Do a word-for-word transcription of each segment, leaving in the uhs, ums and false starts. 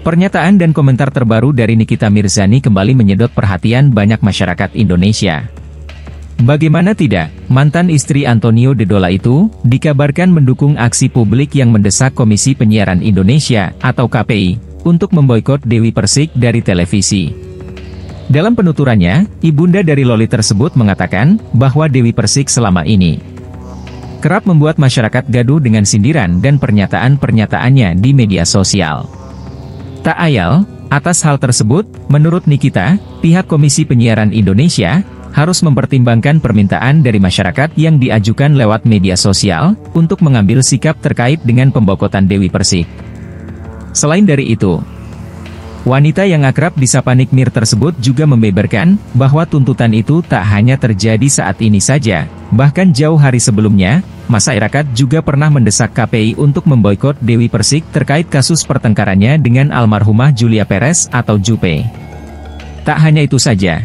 Pernyataan dan komentar terbaru dari Nikita Mirzani kembali menyedot perhatian banyak masyarakat Indonesia. Bagaimana tidak, mantan istri Antonio Dedola itu dikabarkan mendukung aksi publik yang mendesak Komisi Penyiaran Indonesia atau K P I untuk memboikot Dewi Persik dari televisi. Dalam penuturannya, ibunda dari Loli tersebut mengatakan bahwa Dewi Persik selama ini kerap membuat masyarakat gaduh dengan sindiran dan pernyataan-pernyataannya di media sosial. Tak ayal, atas hal tersebut, menurut Nikita, pihak Komisi Penyiaran Indonesia harus mempertimbangkan permintaan dari masyarakat yang diajukan lewat media sosial untuk mengambil sikap terkait dengan pemboikotan Dewi Persik. Selain dari itu, wanita yang akrab disapa Nick Mir tersebut juga membeberkan bahwa tuntutan itu tak hanya terjadi saat ini saja, bahkan jauh hari sebelumnya, masyarakat juga pernah mendesak K P I untuk memboikot Dewi Persik terkait kasus pertengkarannya dengan almarhumah Julia Perez atau Jupe. Tak hanya itu saja,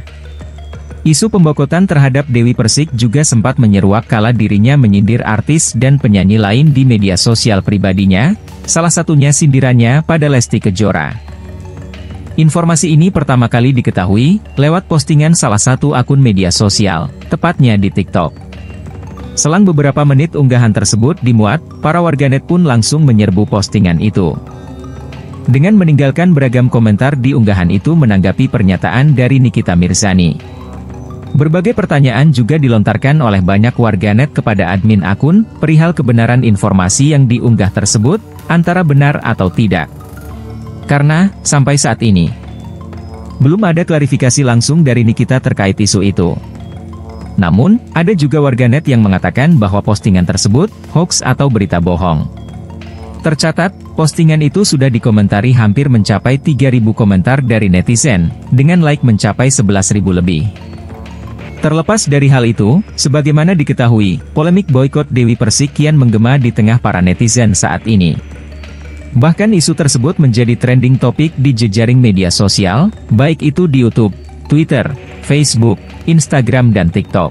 isu pemboikotan terhadap Dewi Persik juga sempat menyeruak kala dirinya menyindir artis dan penyanyi lain di media sosial pribadinya, salah satunya sindirannya pada Lesti Kejora. Informasi ini pertama kali diketahui lewat postingan salah satu akun media sosial, tepatnya di TikTok. Selang beberapa menit unggahan tersebut dimuat, para warganet pun langsung menyerbu postingan itu. Dengan meninggalkan beragam komentar di unggahan itu menanggapi pernyataan dari Nikita Mirzani. Berbagai pertanyaan juga dilontarkan oleh banyak warganet kepada admin akun, perihal kebenaran informasi yang diunggah tersebut, antara benar atau tidak. Karena, sampai saat ini, belum ada klarifikasi langsung dari Nikita terkait isu itu. Namun, ada juga warganet yang mengatakan bahwa postingan tersebut hoax atau berita bohong. Tercatat, postingan itu sudah dikomentari hampir mencapai tiga ribu komentar dari netizen, dengan like mencapai sebelas ribu lebih. Terlepas dari hal itu, sebagaimana diketahui, polemik boikot Dewi Persik kian menggema di tengah para netizen saat ini. Bahkan isu tersebut menjadi trending topik di jejaring media sosial, baik itu di YouTube, Twitter, Facebook, Instagram dan TikTok.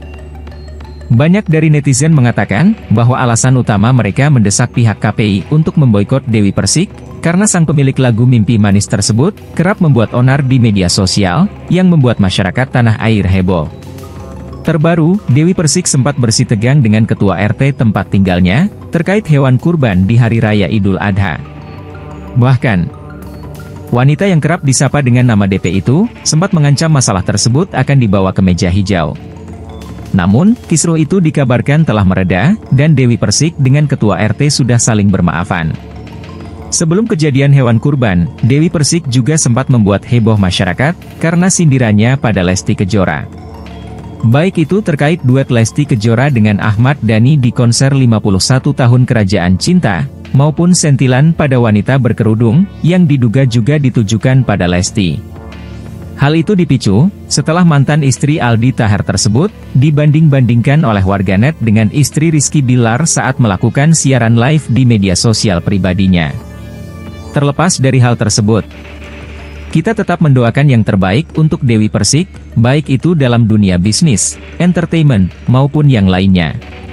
Banyak dari netizen mengatakan bahwa alasan utama mereka mendesak pihak K P I untuk memboikot Dewi Persik, karena sang pemilik lagu Mimpi Manis tersebut kerap membuat onar di media sosial, yang membuat masyarakat tanah air heboh. Terbaru, Dewi Persik sempat bersitegang dengan ketua R T tempat tinggalnya, terkait hewan kurban di Hari Raya Idul Adha. Bahkan, wanita yang kerap disapa dengan nama D P itu, sempat mengancam masalah tersebut akan dibawa ke meja hijau. Namun, kisruh itu dikabarkan telah mereda, dan Dewi Persik dengan ketua R T sudah saling bermaafan. Sebelum kejadian hewan kurban, Dewi Persik juga sempat membuat heboh masyarakat, karena sindirannya pada Lesti Kejora. Baik itu terkait duet Lesti Kejora dengan Ahmad Dhani di konser lima puluh satu tahun Kerajaan Cinta, maupun sentilan pada wanita berkerudung, yang diduga juga ditujukan pada Lesti. Hal itu dipicu, setelah mantan istri Aldi Taher tersebut, dibanding-bandingkan oleh warganet dengan istri Rizky Bilar saat melakukan siaran live di media sosial pribadinya. Terlepas dari hal tersebut, kita tetap mendoakan yang terbaik untuk Dewi Persik, baik itu dalam dunia bisnis, entertainment, maupun yang lainnya.